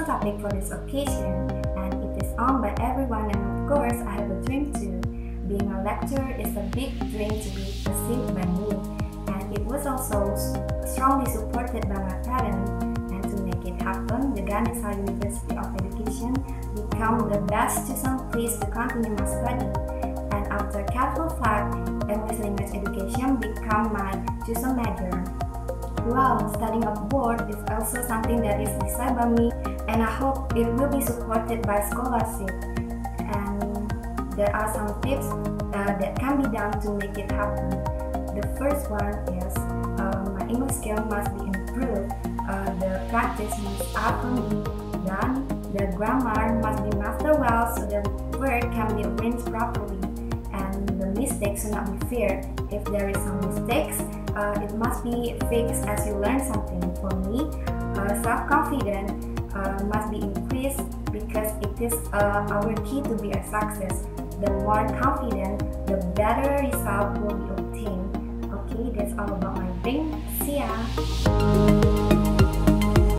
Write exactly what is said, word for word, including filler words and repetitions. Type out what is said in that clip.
special topic for this occasion, and it is owned by everyone, and of course I have a dream too. Being a lecturer is a big dream to be achieved by me, and it was also strongly supported by my parents. And to make it happen, the Ganesha University of Education became the best chosen place to continue my study. And after careful thought, English language education became my chosen major. Wow, studying abroad is also something that is decided by me, and I hope it will be supported by scholarship. And there are some tips uh, that can be done to make it happen. The first one is uh, my English skill must be improved. Uh, the practice must often be done. The grammar must be mastered well so the word can be arranged properly. And the mistakes should not be feared. If there is some mistakes, uh, it must be fixed as you learn something. For me, uh, self-confidence uh, must be increased because it is uh, our key to be a success. The more confident, the better result will be obtained. Okay, that's all about my dream. See ya!